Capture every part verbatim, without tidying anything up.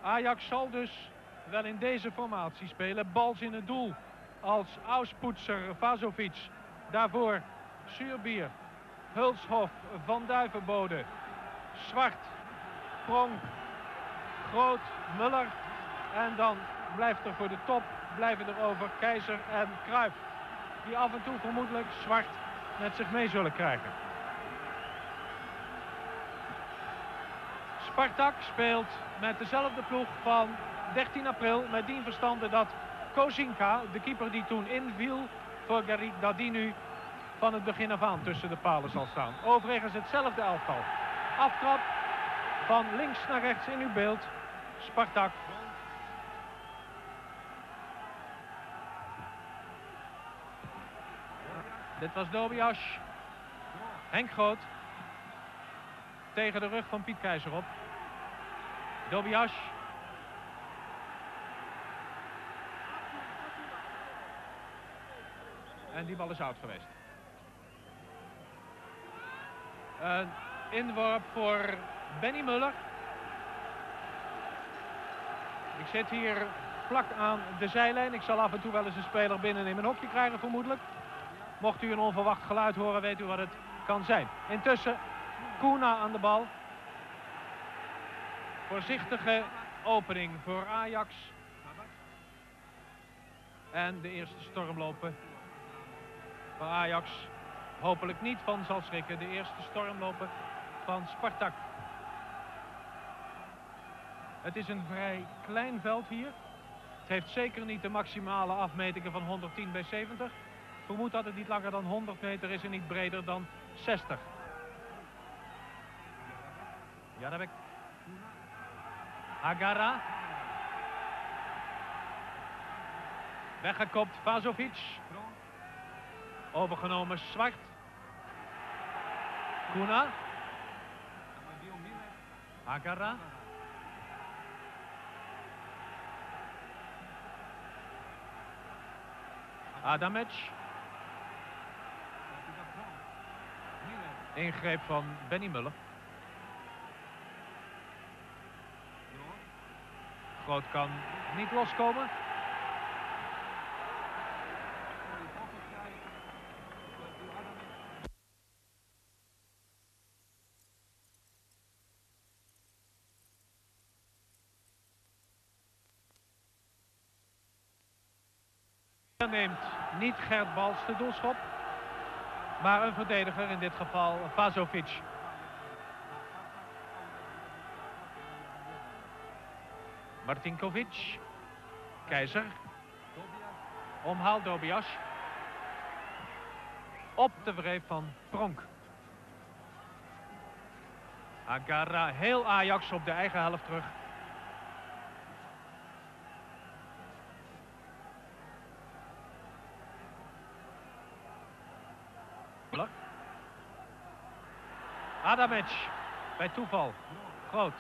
Ajax zal dus wel in deze formatie spelen. Bals in het doel als Auspoetser, Vazovic. Daarvoor Zuurbier, Hulshof, Van Duivenbode, Zwart, Pronk, Groot, Muller. En dan blijft er voor de top, blijven er over Keizer en Cruijff. Die af en toe vermoedelijk Zwart met zich mee zullen krijgen. Spartak speelt met dezelfde ploeg van dertien april. Met dien verstande dat Kozinka, de keeper die toen inviel voor Gary, dat die nu van het begin af aan tussen de palen zal staan. Overigens hetzelfde elftal. Aftrap van links naar rechts in uw beeld. Spartak. Dit was Dobias. Henk Groot. Tegen de rug van Piet Keizer op. Dobias. En die bal is out geweest. Een inworp voor Benny Muller. Ik zit hier vlak aan de zijlijn. Ik zal af en toe wel eens een speler binnen in mijn hokje krijgen vermoedelijk. Mocht u een onverwacht geluid horen, weet u wat het kan zijn. Intussen Kuna aan de bal. Voorzichtige opening voor Ajax. En de eerste stormlopen voor Ajax. Hopelijk niet van zal schrikken. De eerste stormlopen van Spartak. Het is een vrij klein veld hier. Het heeft zeker niet de maximale afmetingen van honderdtien bij zeventig. Ik vermoed dat het niet langer dan honderd meter is en niet breder dan zestig. Ja, daar heb ik. Agara. Weggekopt Vazovic. Overgenomen Zwart. Kuna. Agara. Adamic. Ingreep van Benny Muller. Groot kan niet loskomen. Neemt niet Gert Bals de doelschop, maar een verdediger, in dit geval Vazovic. Martinkovic. Keizer. Omhaalt Dobias. Op de wreef van Pronk. Agara, heel Ajax op de eigen helft terug. Adamic, bij toeval. Groot.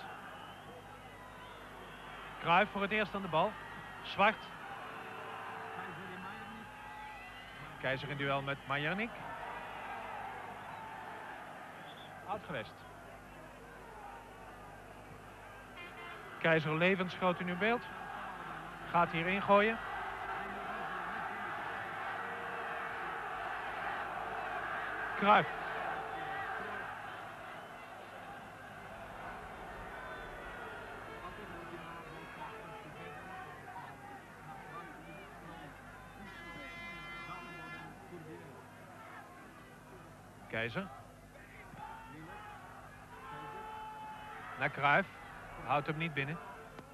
Cruijff voor het eerst aan de bal. Zwart. Keizer in duel met Majernik. Oud geweest. Keizer levensgroot in uw beeld. Gaat hier ingooien. Cruijff. Keizer. Naar Cruijff. Houdt hem niet binnen.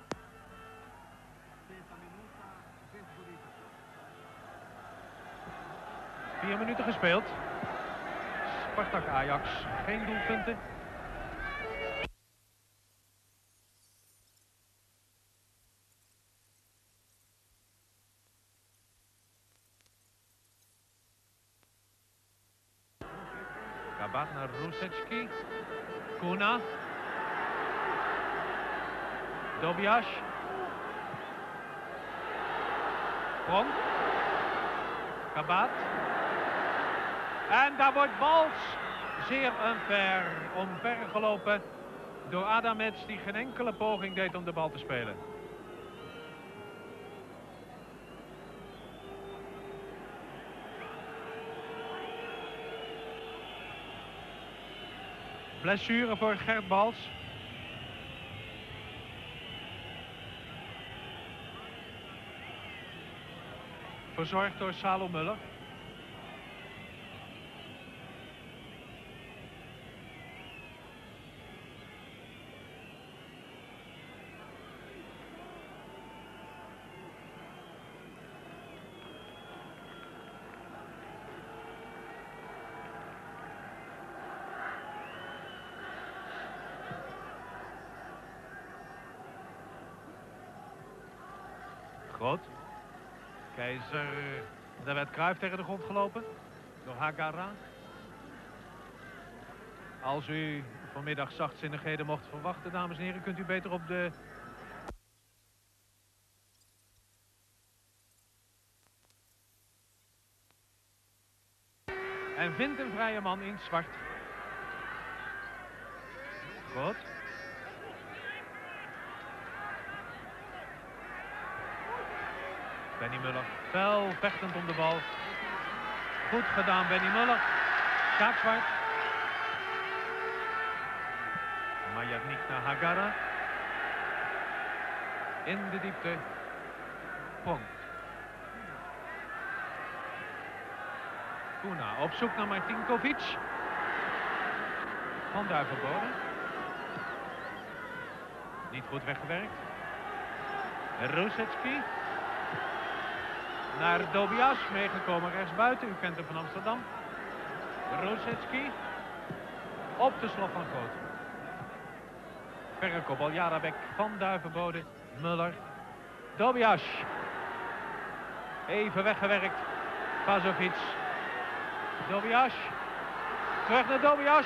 Vier minuten gespeeld. Spartak Ajax. Geen doelpunten. Kabat naar Rusecki. Kuna. Dobias. Pronk. Kabat. En daar wordt Bals zeer unfair omver gelopen door Adamets, die geen enkele poging deed om de bal te spelen. Blessure voor Gert Bals. Verzorgd door Salo Muller. Groot. Keizer, daar werd Cruijff tegen de grond gelopen door Hagara. Als u vanmiddag zachtzinnigheden mocht verwachten, dames en heren, kunt u beter op de... En vindt een vrije man in zwart. Goed. Benny Muller, fel vechtend om de bal. Goed gedaan, Benny Muller. Sjaak Zwart. Majernik naar Hagara. In de diepte. Pronk. Kuna op zoek naar Martinkovic. Van Duivenbode. Niet goed weggewerkt. Rosecki. Naar Dobias, meegekomen rechtsbuiten. U kent hem van Amsterdam. Rosecki. Op de slot van Groot. Verre kopbal, Jarabek van Duivenbode. Muller. Dobias. Even weggewerkt. Vazovic. Dobias. Terug naar Dobias.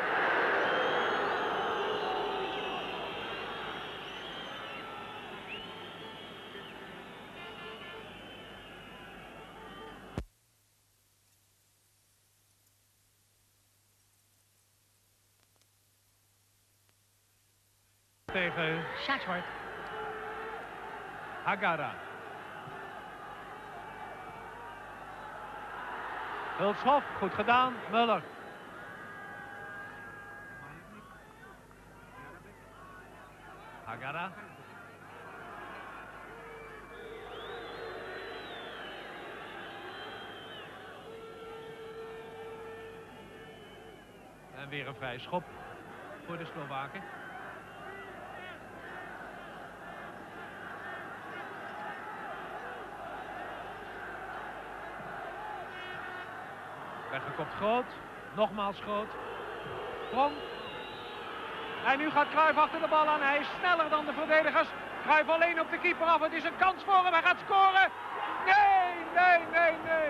Tegen Sjaak-Zwart. Hagara. Hulshoff, goed gedaan. Muller. Hagara. En weer een vrije schop voor de Slowaken. Weggekopt Groot. Nogmaals Groot. Pronk. En nu gaat Cruijff achter de bal aan. Hij is sneller dan de verdedigers. Cruijff alleen op de keeper af. Het is een kans voor hem. Hij gaat scoren. Nee, nee, nee, nee.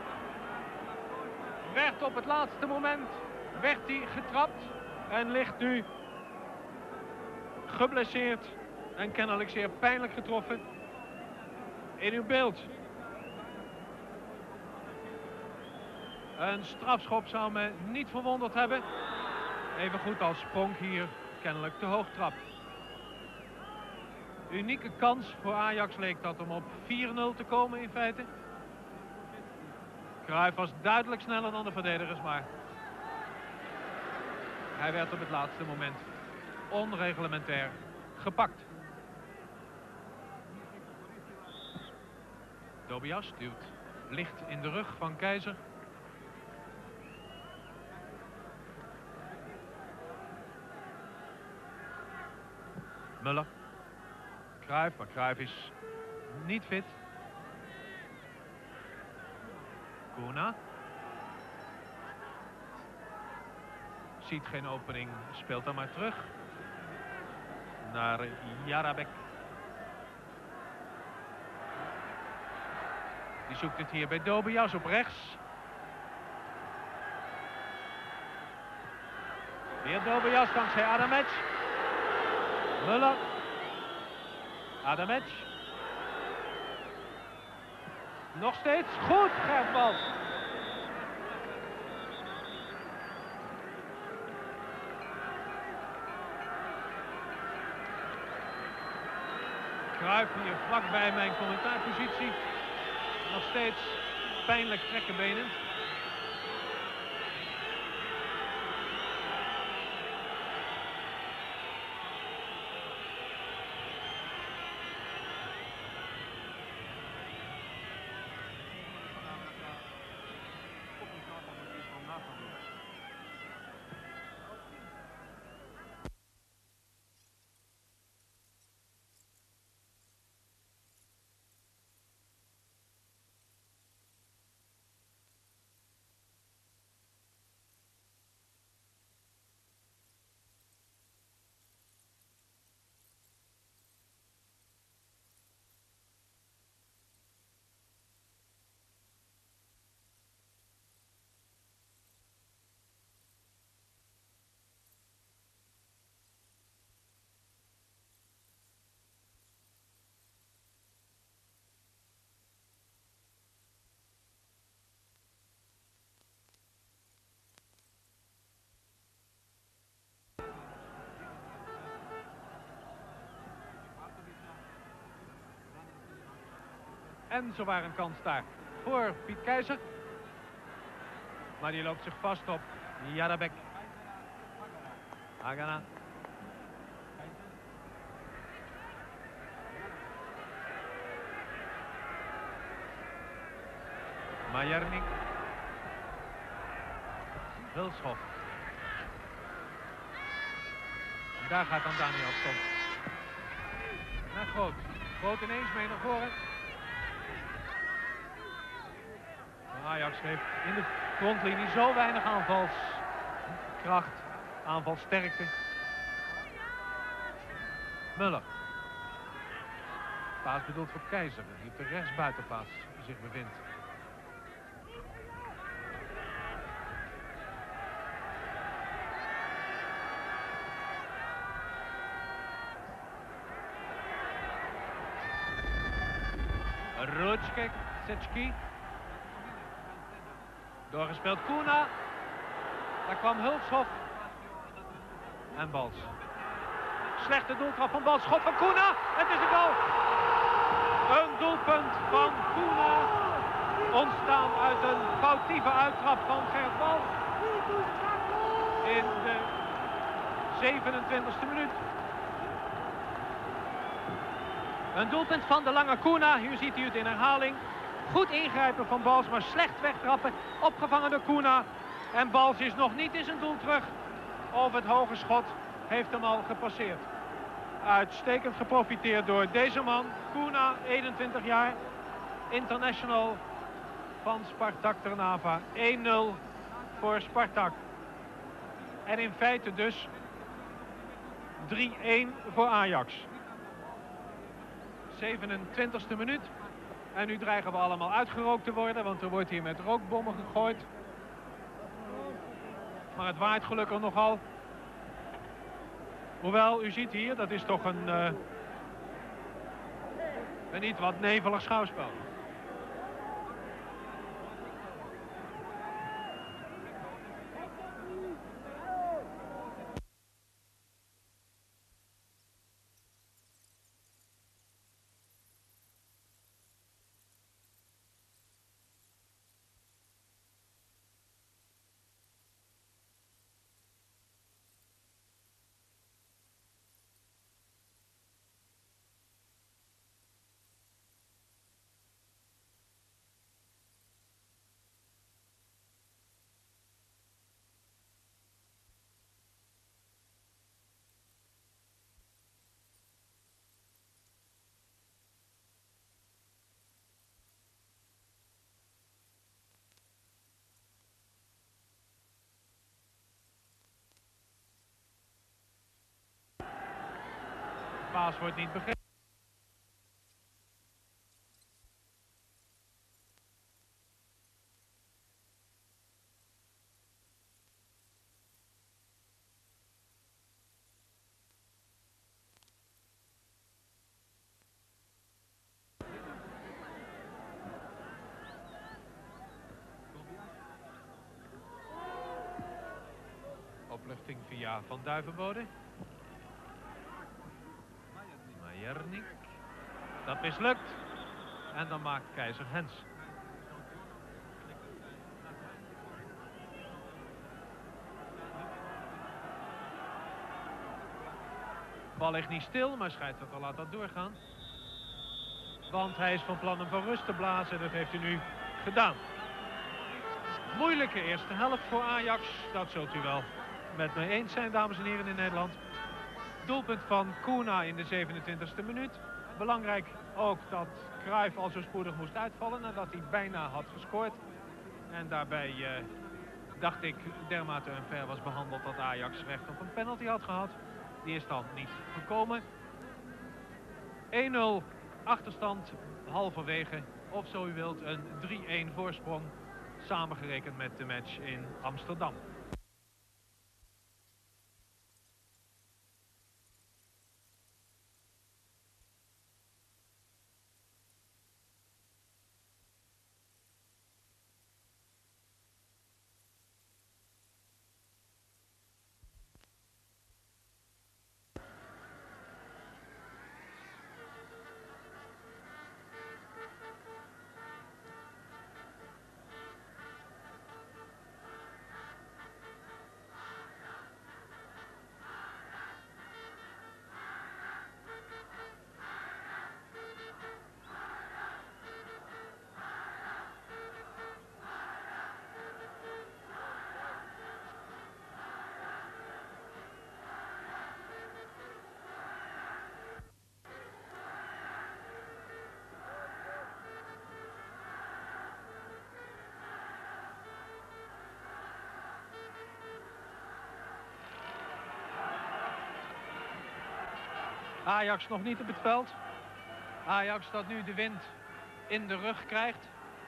Werd op het laatste moment werd hij getrapt. En ligt nu geblesseerd. En kennelijk zeer pijnlijk getroffen. In uw beeld. Een strafschop zou me niet verwonderd hebben. Even goed als Pronk hier kennelijk te hoog trapt. Unieke kans voor Ajax leek dat om op vier nul te komen in feite. Cruijff was duidelijk sneller dan de verdedigers, maar hij werd op het laatste moment onreglementair gepakt. Dobias duwt licht in de rug van Keizer. Muller. Cruijff, maar Cruijff is niet fit. Kuna. Ziet geen opening, speelt dan maar terug. Naar Jarabek. Die zoekt het hier bij Dobias op rechts. Weer Dobias dankzij Adamec. Muller. Adamec. Nog steeds goed, Gert Bals. Cruijff hier vlakbij mijn commentaarpositie. Nog steeds pijnlijk trekkenbenen. En zowaar een kans daar voor Piet Keizer. Maar die loopt zich vast op Jarabek. Haganah. Majernik. Hulshoff. En daar gaat dan Daniel Stom. Naar Groot. Groot ineens mee naar voren. Ajax heeft in de frontlinie zo weinig aanvalskracht, aanvalssterkte. Muller. Paas bedoeld voor Keizer, die op de rechtsbuitenpaas zich bevindt. Rutschke, Setschki. Doorgespeeld Kuna. Daar kwam Hulshoff. En Bals. Slechte doeltrap van Bals. Schot van Kuna. Het is een goal. Een doelpunt van Kuna. Ontstaan uit een foutieve uittrap van Gert Bals. In de zevenentwintigste minuut. Een doelpunt van de lange Kuna. Hier ziet u het in herhaling. Goed ingrijpen van Bals, maar slecht wegtrappen. Opgevangen door Kuna. En Bals is nog niet in zijn doel terug. Of het hoge schot heeft hem al gepasseerd. Uitstekend geprofiteerd door deze man. Kuna, eenentwintig jaar. International van Spartak Trnava. één nul voor Spartak. En in feite dus drie één voor Ajax. zevenentwintigste minuut. En nu dreigen we allemaal uitgerookt te worden, want er wordt hier met rookbommen gegooid. Maar het waait gelukkig nogal. Hoewel, u ziet hier, dat is toch een, uh, een iets wat nevelig schouwspel. Paas wordt niet begrepen. Opluchting via Van Duivenbode. Majernik. Dat mislukt. En dan maakt Keizer hens. De bal ligt niet stil, maar scheidsrechter laat dat doorgaan. Want hij is van plan hem van rust te blazen. Dat heeft hij nu gedaan. Moeilijke eerste helft voor Ajax. Dat zult u wel met me eens zijn, dames en heren, in Nederland. Doelpunt van Kuna in de zevenentwintigste minuut. Belangrijk ook dat Cruyff al zo spoedig moest uitvallen nadat hij bijna had gescoord. En daarbij eh, dacht ik dermate unfair was behandeld dat Ajax recht op een penalty had gehad. Die is dan niet gekomen. één nul achterstand halverwege, of zo u wilt een drie-een voorsprong, samengerekend met de match in Amsterdam. Ajax nog niet op het veld. Ajax dat nu de wind in de rug krijgt.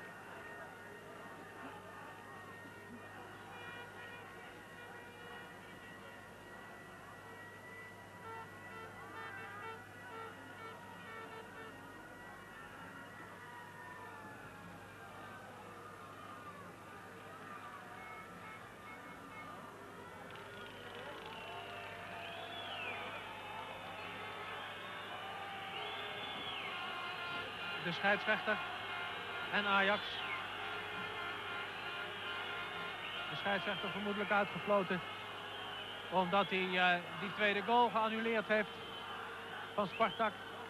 De scheidsrechter en Ajax. De scheidsrechter vermoedelijk uitgefloten omdat hij uh, die tweede goal geannuleerd heeft van Spartak.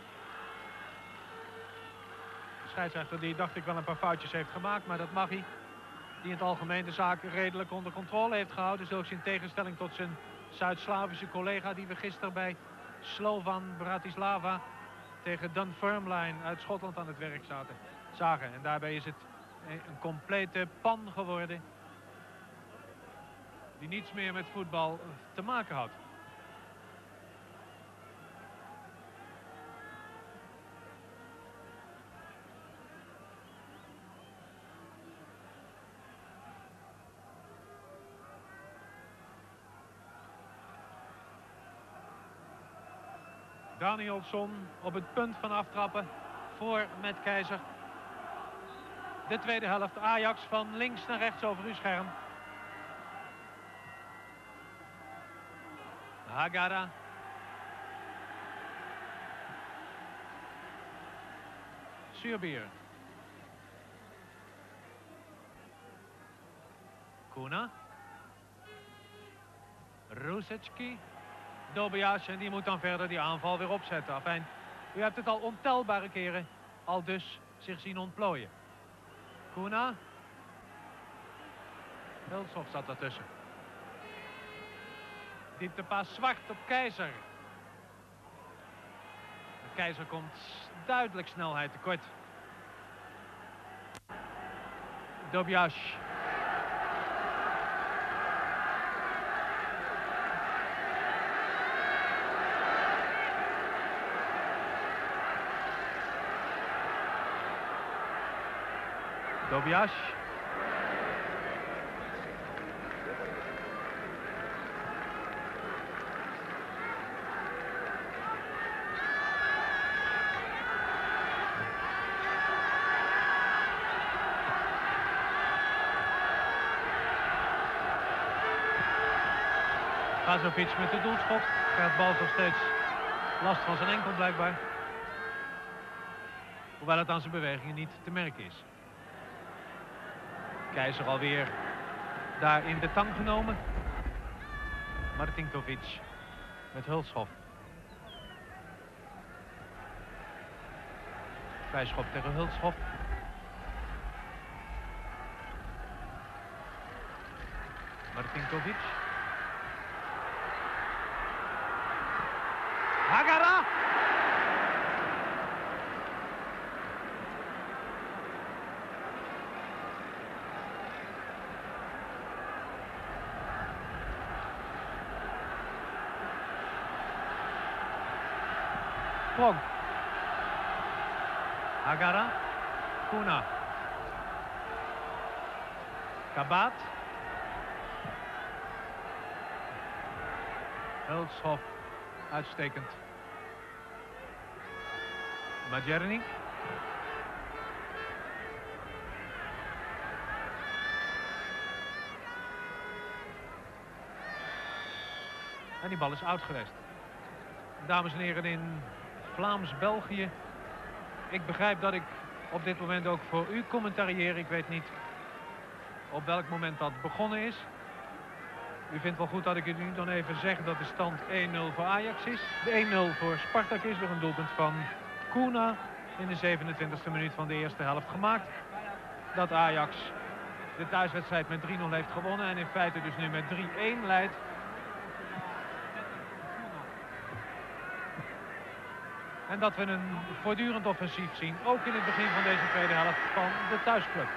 De scheidsrechter die dacht ik wel een paar foutjes heeft gemaakt, maar dat mag hij. Die in het algemeen de zaak redelijk onder controle heeft gehouden. Zelfs in tegenstelling tot zijn Zuid-Slavische collega die we gisteren bij Slovan Bratislava tegen Dunfermline uit Schotland aan het werk zaten, zagen. En daarbij is het een complete pan geworden die niets meer met voetbal te maken had. Danielsson op het punt van aftrappen voor met Keizer. De tweede helft, Ajax van links naar rechts over uw scherm. Hagara. Suurbier. Kuna. Rusecki. Dobias, en die moet dan verder die aanval weer opzetten. Afijn, u hebt het al ontelbare keren al dus zich zien ontplooien. Kuna. Hulshoff zat daartussen. Dieptepaas zwart op Keizer. De Keizer komt duidelijk snelheid tekort. Dobias. Dobias. Vazovic met de doelschop. Krijgt bal nog steeds last van zijn enkel blijkbaar. Hoewel het aan zijn bewegingen niet te merken is. Keizer alweer daar in de tang genomen. Martinkovic met Hulshoff. Vrijschop tegen Hulshoff. Martinkovic. Hagara. Sprong. Hagara. Kuna. Kabat. Hulshoff. Uitstekend. Majernik. En die bal is oud geweest. Dames en heren, in Vlaams-België. Ik begrijp dat ik op dit moment ook voor u commentarieer. Ik weet niet op welk moment dat begonnen is. U vindt wel goed dat ik u nu dan even zeg dat de stand één nul voor Ajax is. De één nul voor Spartak is door een doelpunt van Kuna in de zevenentwintigste minuut van de eerste helft gemaakt. Dat Ajax de thuiswedstrijd met drie nul heeft gewonnen en in feite dus nu met drie één leidt. En dat we een voortdurend offensief zien, ook in het begin van deze tweede helft van de thuisclub.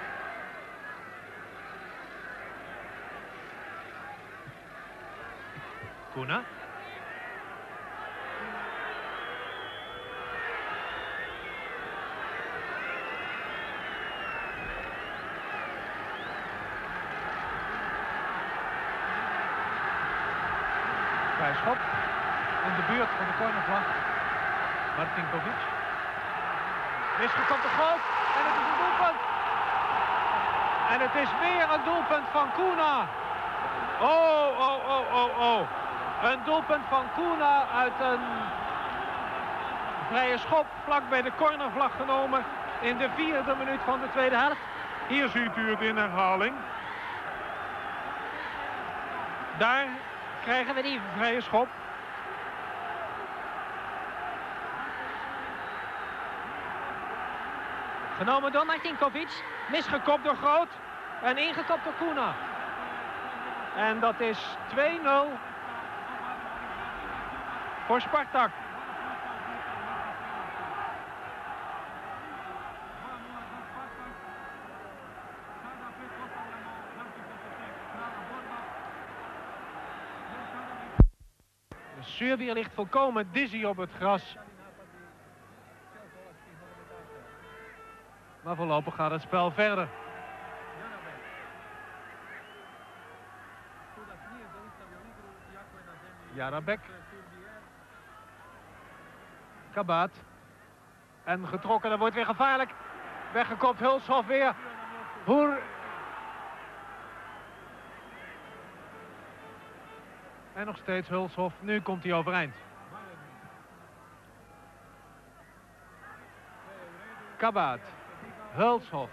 Kuna. Vrijschop in de buurt van de cornervlag. Martinkovic. Misgekopt de goal en het is een doelpunt. En het is weer een doelpunt van Kuna. Oh, oh, oh, oh, oh. Een doelpunt van Kuna uit een vrije schop vlak bij de cornervlag genomen in de vierde minuut van de tweede helft. Hier ziet u het in herhaling. Daar krijgen we die vrije schop. Genomen door Martinkovic. Misgekopt door Groot. En ingekopt door Kuna. En dat is twee nul voor Spartak. De Servier ligt volkomen dizzy op het gras. Maar voorlopig gaat het spel verder. Jarabek. Kabat. En getrokken, dat wordt weer gevaarlijk. Weggekopt, Hulshoff weer. Hoer. En nog steeds Hulshoff. Nu komt hij overeind. Kabat. Hulshoff.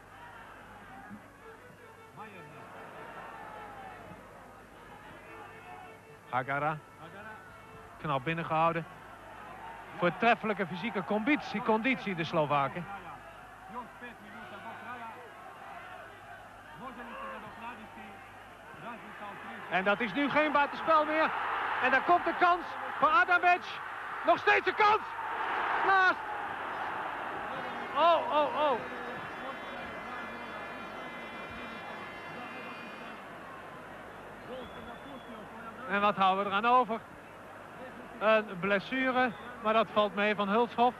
Hagara. Knap binnengehouden. Voortreffelijke fysieke conditie, conditie de Slovaken. En dat is nu geen buitenspel meer. En daar komt de kans voor Adamek. Nog steeds een kans. Naast. Oh, oh, oh. En wat houden we eraan over? Een blessure, maar dat valt mee van Hulshoff.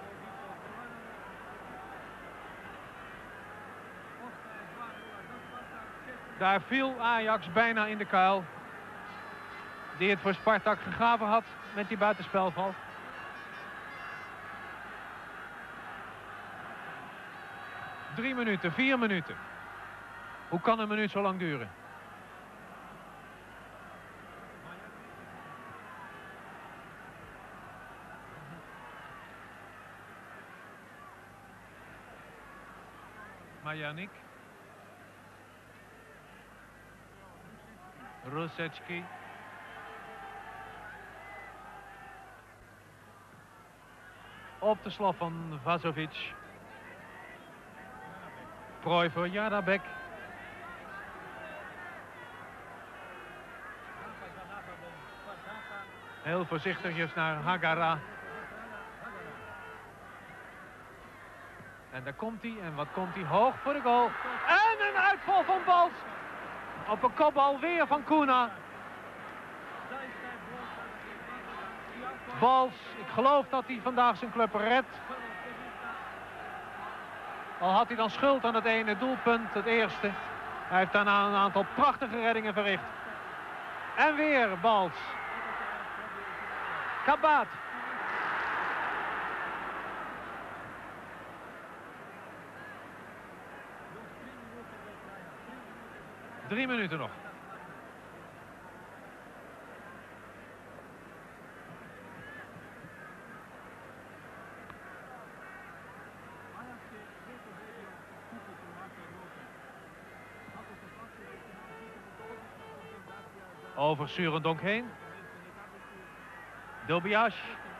Daar viel Ajax bijna in de kuil. Die het voor Spartak gegraven had met die buitenspelval. Drie minuten, vier minuten. Hoe kan een minuut zo lang duren? Majernik. Rusecki. Op de slof van Vazovic. Prooi voor Jarabek. Heel voorzichtigjes naar Hagara. En daar komt hij. En wat komt hij? Hoog voor de goal. En een uitval van Bals. Op een kopbal weer van Kuna. Bals, ik geloof dat hij vandaag zijn club redt. Al had hij dan schuld aan het ene doelpunt, het eerste. Hij heeft daarna een aantal prachtige reddingen verricht. En weer Bals. Kabaat. Drie minuten nog. Over Surendonk heen. Dobiash.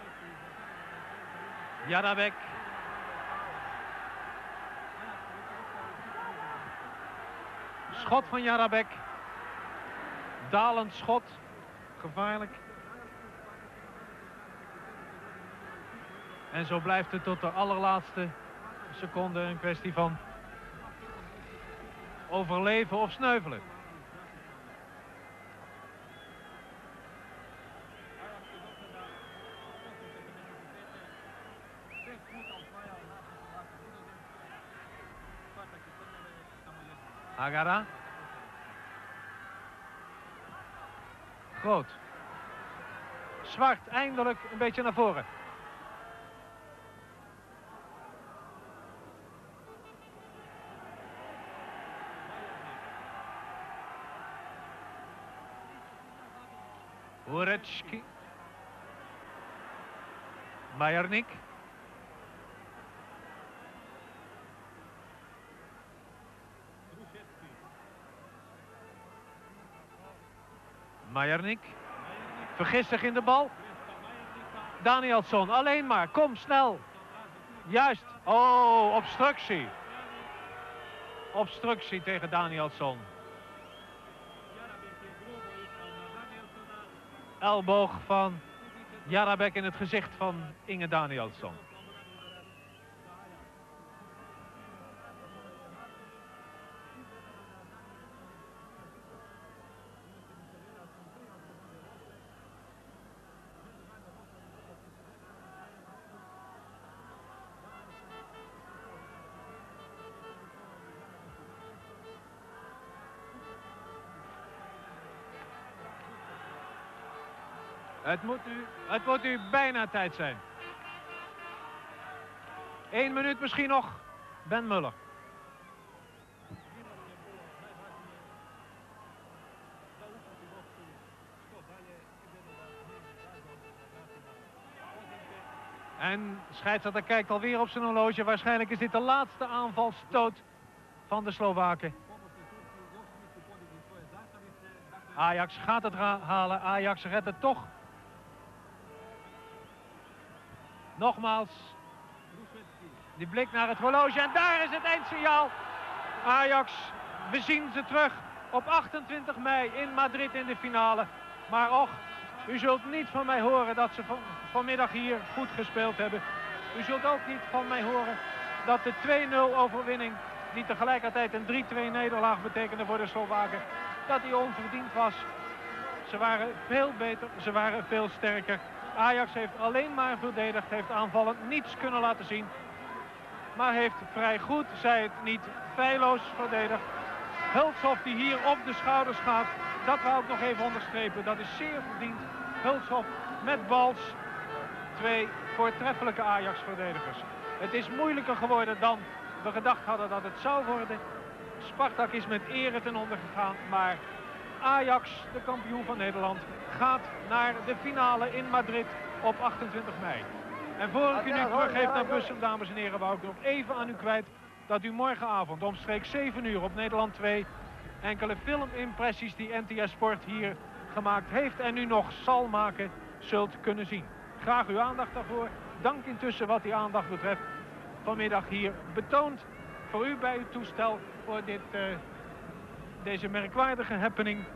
Jarabek. Schot van Jarabek. Dalend schot. Gevaarlijk. En zo blijft het tot de allerlaatste seconde een kwestie van overleven of sneuvelen. Hagara. Groot. Zwart eindelijk een beetje naar voren. Hurecki. Majernik. Majernik. Vergist zich in de bal. Danielsson, alleen maar. Kom, snel. Juist. Oh, obstructie. Obstructie tegen Danielsson. Elleboog van Jarabek in het gezicht van Inge Danielsson. Het moet nu, het moet nu bijna tijd zijn. Eén minuut misschien nog. Ben Muller. En scheidsrechter kijkt alweer op zijn horloge. Waarschijnlijk is dit de laatste aanvalsstoot van de Slowaken. Ajax gaat het halen. Ajax redt het toch. Nogmaals, die blik naar het horloge en daar is het eindsignaal. Ajax, we zien ze terug op achtentwintig mei in Madrid in de finale. Maar och, u zult niet van mij horen dat ze van, vanmiddag hier goed gespeeld hebben. U zult ook niet van mij horen dat de twee nul overwinning, die tegelijkertijd een drie twee nederlaag betekende voor de Slowaken, dat die onverdiend was. Ze waren veel beter, ze waren veel sterker. Ajax heeft alleen maar verdedigd, heeft aanvallend niets kunnen laten zien. Maar heeft vrij goed, zij het niet, feilloos verdedigd. Hulshoff die hier op de schouders gaat, dat wou ik nog even onderstrepen. Dat is zeer verdiend. Hulshoff met Bals. Twee voortreffelijke Ajax-verdedigers. Het is moeilijker geworden dan we gedacht hadden dat het zou worden. Spartak is met ere ten onder gegaan, maar Ajax, de kampioen van Nederland, gaat naar de finale in Madrid op achtentwintig mei. En voor ik u nu teruggeef naar Bussum, dames en heren, wou ik nog even aan u kwijt dat u morgenavond omstreeks zeven uur op Nederland twee enkele filmimpressies die N T S Sport hier gemaakt heeft en nu nog zal maken, zult kunnen zien. Graag uw aandacht daarvoor. Dank intussen wat die aandacht betreft vanmiddag hier betoond voor u bij uw toestel voor dit, uh, deze merkwaardige happening